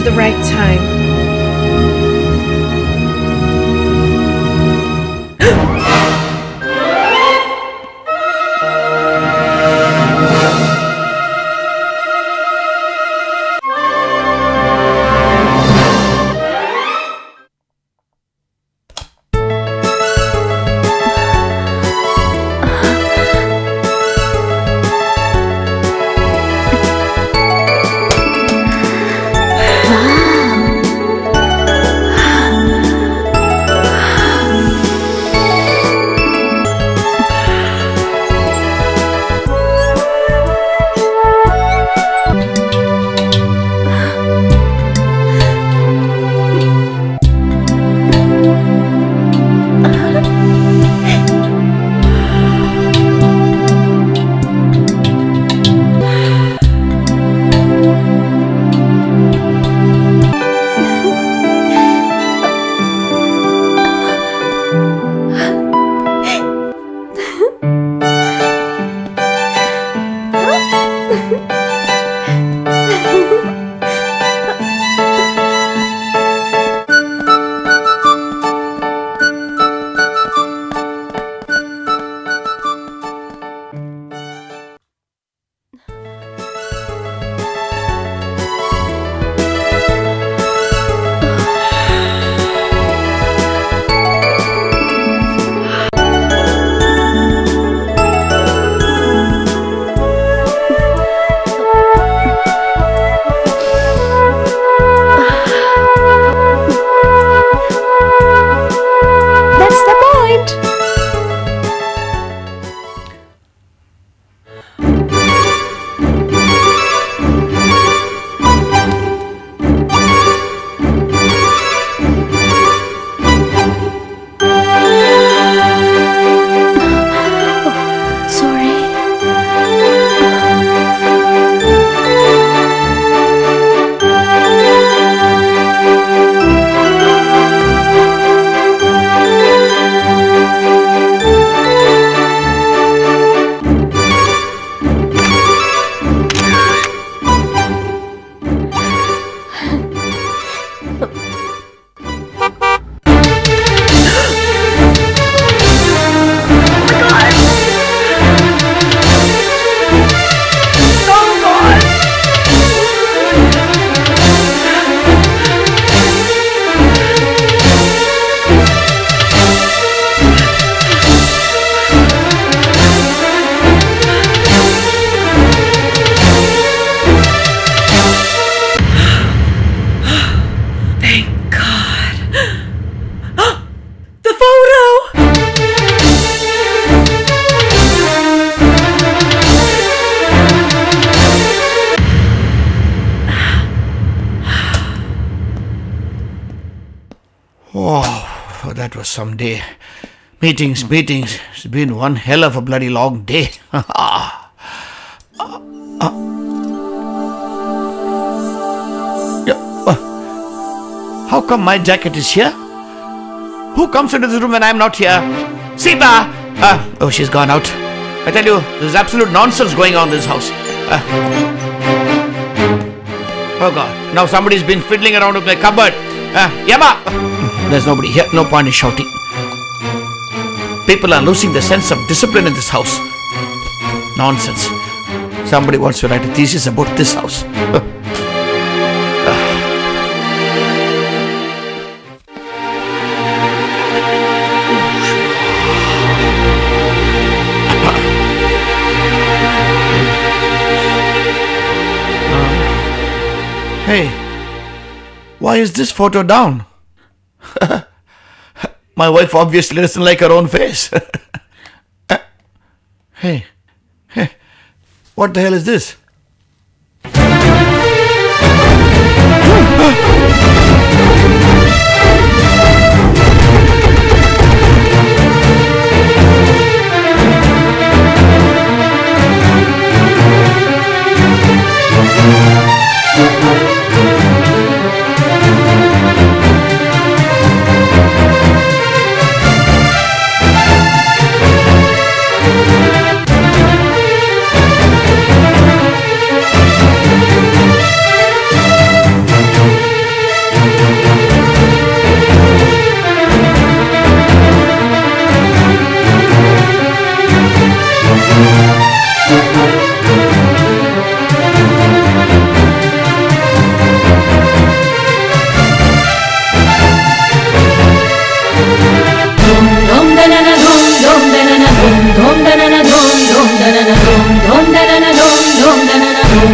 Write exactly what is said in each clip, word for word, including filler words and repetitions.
the right time. Oh, that was some day. Meetings, meetings. It's been one hell of a bloody long day. uh, uh. Yeah, uh. How come my jacket is here? Who comes into this room when I'm not here? Sita! Uh, oh, she's gone out. I tell you, there's absolute nonsense going on in this house. Uh. Oh God, now somebody's been fiddling around with my cupboard. Uh, Yama! There's nobody here, no point in shouting. People are losing the sense of discipline in this house. Nonsense. Somebody wants to write a thesis about this house. Hey, why is this photo down? My wife obviously doesn't like her own face. Hey, hey, what the hell is this?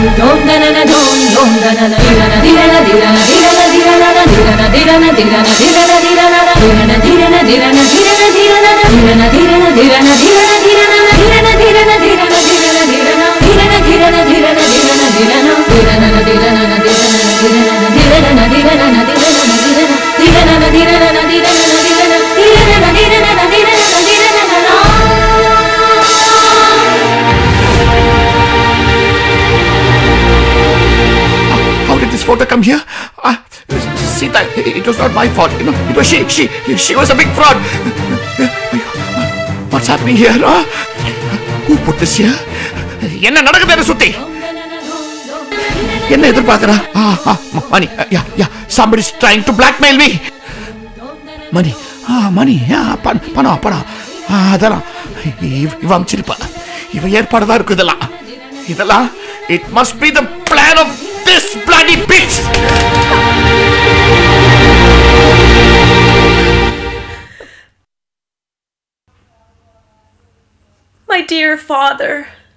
Photo come here? Uh, Sita, it was not my fault. You know, it was she. She, she was a big fraud. What's happening here? Huh? Who put this here? என்ன நடக்குது சுத்தி? என்ன எதிர்பார்க்கறா? Ah, money. Yeah, yeah. Somebody's trying to blackmail me. Money. Ah, money. Yeah, பணம், பணம், பணம். Ah, அதெல்லாம் இவ அம்ச்சிருப்பா. இவ ஏற்பாடுதான் இருக்கு இதெல்லாம். இதெல்லாம் it must be the plan of this bloody bitch! My dear father.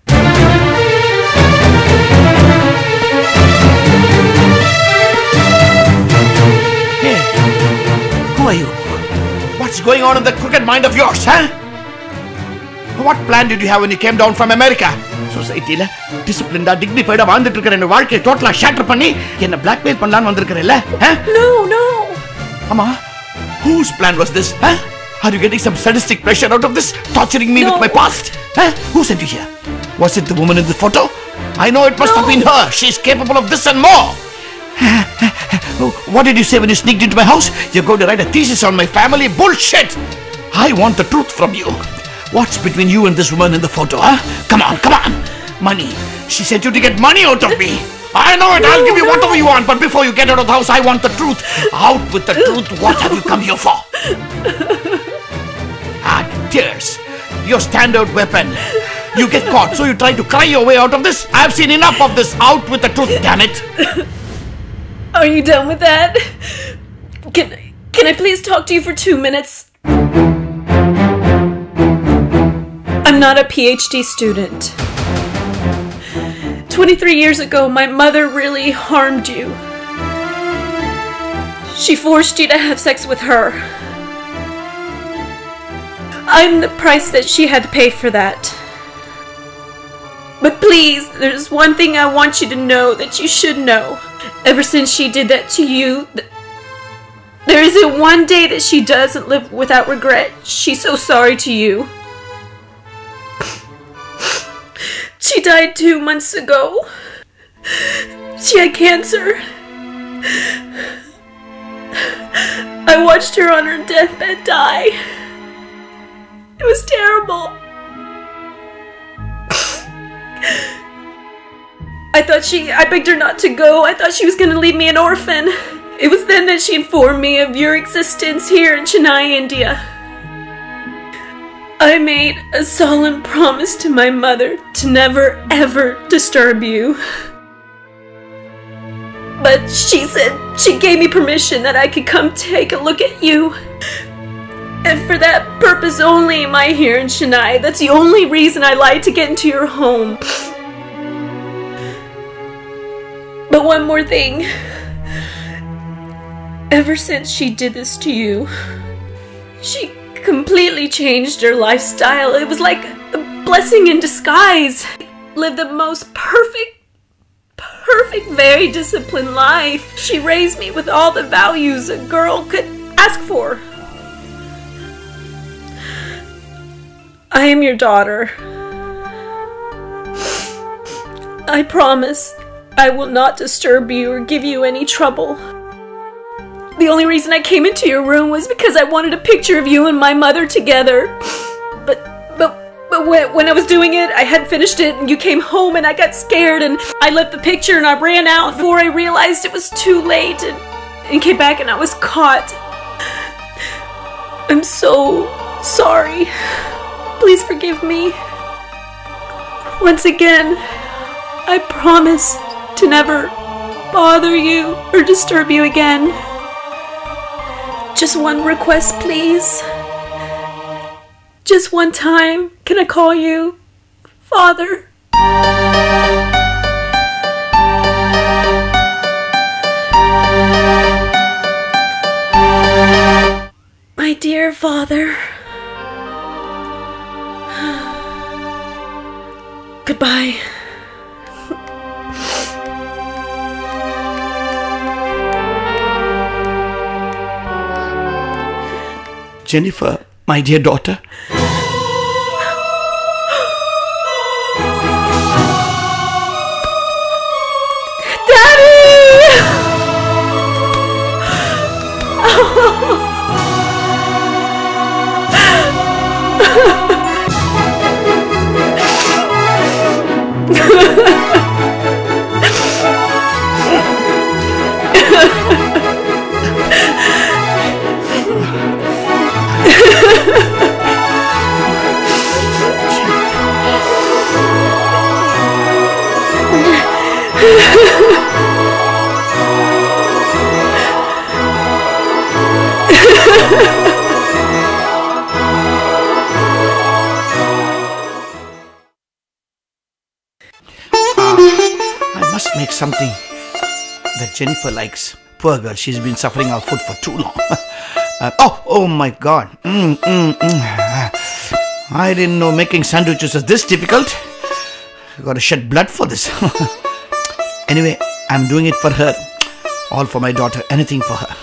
Hey, who are you? What's going on in that crooked mind of yours, huh? What plan did you have when you came down from America? சொசைட்டில டிசிப்ளின்டா டிக்னிஃபைடா வாழ்ந்துட்டு இருக்கிற என்ன வாழ்க்கையை டோட்டலா chatter பண்ணி என்ன blackmail பண்ணலாம்னு வந்திருக்கறல்ல? No, no. Amma, whose plan was this? Huh? Are you getting some sadistic pleasure out of this? Torturing me no. with my past? Huh? Who sent you here? Was it the woman in the photo? I know it must no. have been her. She's capable of this and more. What did you say when you sneaked into my house? You're going to write a thesis on my family? Bullshit! I want the truth from you. What's between you and this woman in the photo, huh? Come on, come on! Money! She sent you to get money out of me! I know it! No, I'll give you no. whatever you want, but before you get out of the house, I want the truth! Out with the truth! What have you come here for? Ah, tears! Your standard weapon! You get caught, so you try to cry your way out of this? I've seen enough of this! Out with the truth, damn it! Are you done with that? Can, can I please talk to you for two minutes? I'm not a P H D student. twenty-three years ago, my mother really harmed you. She forced you to have sex with her. I'm the price that she had to pay for that. But please, there's one thing I want you to know that you should know. Ever since she did that to you, th- there isn't one day that she doesn't live without regret. She's so sorry to you. She died two months ago. She had cancer. I watched her on her deathbed die. It was terrible. I thought she, I begged her not to go. I thought she was going to leave me an orphan. It was then that she informed me of your existence here in Chennai, India. I made a solemn promise to my mother to never ever disturb you. But she said she gave me permission that I could come take a look at you. And for that purpose only am I here in Chennai. That's the only reason I lied to get into your home. But one more thing. Ever since she did this to you, she completely changed her lifestyle. It was like a blessing in disguise. Lived the most perfect, perfect, very disciplined life. She raised me with all the values a girl could ask for. I am your daughter. I promise I will not disturb you or give you any trouble. The only reason I came into your room was because I wanted a picture of you and my mother together. But, but, but when, when I was doing it, I hadn't finished it and you came home and I got scared and I left the picture and I ran out before I realized it was too late and, and came back and I was caught. I'm so sorry. Please forgive me. Once again, I promise to never bother you or disturb you again. Just one request, please. Just one time, can I call you Father? Father. Goodbye. Jennifer, my dear daughter. I must make something that Jennifer likes. Poor girl, she's been suffering our food for too long. uh, oh, oh my God. Mm, mm, mm. I didn't know making sandwiches was this difficult. I gotta shed blood for this. Anyway, I'm doing it for her. All for my daughter. Anything for her.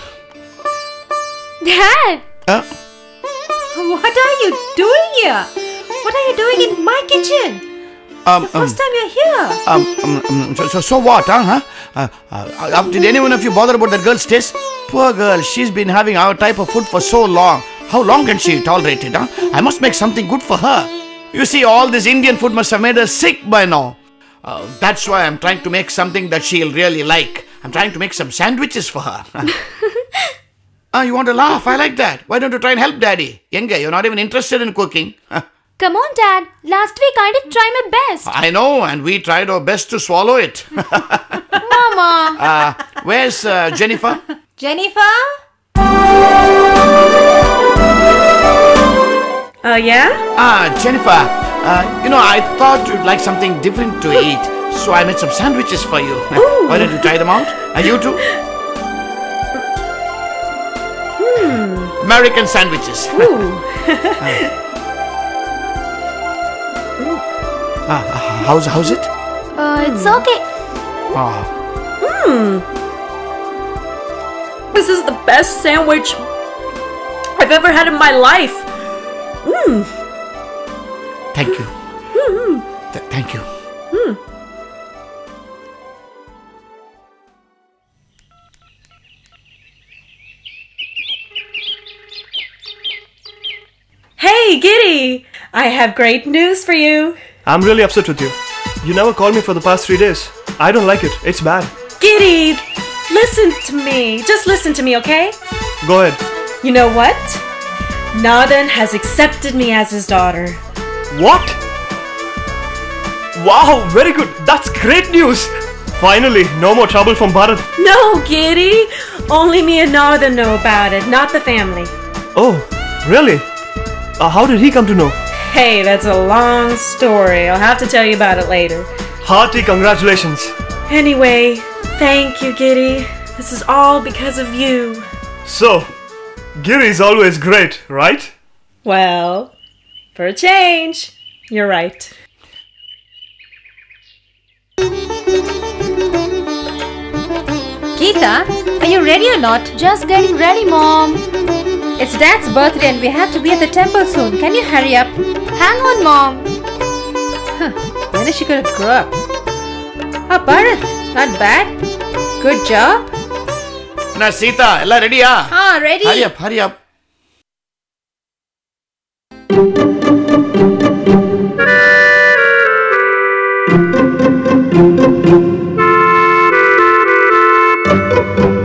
Dad! Uh, What are you doing here? What are you doing in my kitchen? um, The first time you're here. Um, um, um so, so, so what, huh? huh? Uh, uh, uh, did anyone of you bother about that girl's taste? Poor girl, she's been having our type of food for so long. How long can she tolerate it, huh? I must make something good for her. You see, all this Indian food must have made her sick by now. Uh, that's why I'm trying to make something that she'll really like. I'm trying to make some sandwiches for her. Ah, you want to laugh? I like that. Why don't you try and help Daddy? Yenga, you're not even interested in cooking. Come on, Dad. Last week I did try my best. I know, and we tried our best to swallow it. Mama. uh, where's uh, Jennifer? Jennifer? Uh, yeah? Ah, Jennifer, uh, you know, I thought you'd like something different to eat, so I made some sandwiches for you. Ooh. Why don't you try them out? And you too? Hmm. American sandwiches. Ooh. Ah, how's, how's it? Uh, it's okay. Ah, Hmm. This is the best sandwich I've ever had in my life. Mmm. thank you. Mm-hmm. Th- thank you. Mm. Hey, Giddy! I have great news for you. I'm really upset with you. You never called me for the past three days. I don't like it. It's bad. Giddy, listen to me. Just listen to me, okay? Go ahead. You know what? Nadan has accepted me as his daughter. What? Wow, very good. That's great news. Finally, no more trouble from Bharat. No, Giddy! Only me and Nadan know about it, not the family. Oh, really? Uh, how did he come to know? Hey, that's a long story. I'll have to tell you about it later. Hearty congratulations. Anyway, thank you, Giddy. This is all because of you. So, Giri is always great, right? Well, for a change, you're right. Geeta, are you ready or not? Just getting ready, Mom. It's Dad's birthday and we have to be at the temple soon. Can you hurry up? Hang on, Mom. Huh, when is she gonna grow up? Oh, Bharat, not bad. Good job. Na Sita, ella ready, ah? Ah, ready? Hurry up, hurry up. Thank you.